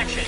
action.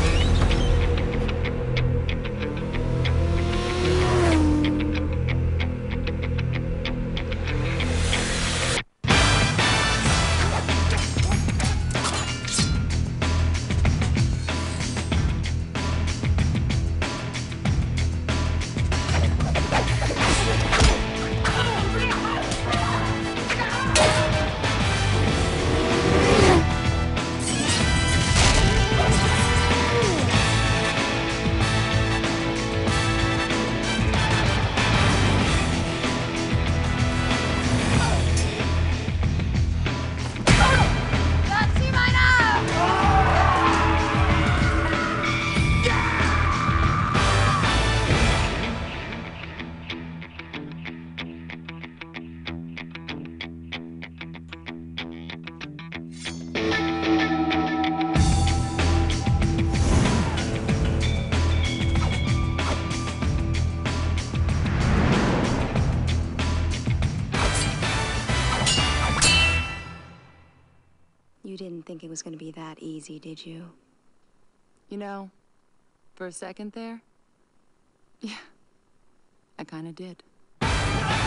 You didn't think it was gonna be that easy, did you? You know, for a second there, yeah, I kinda did.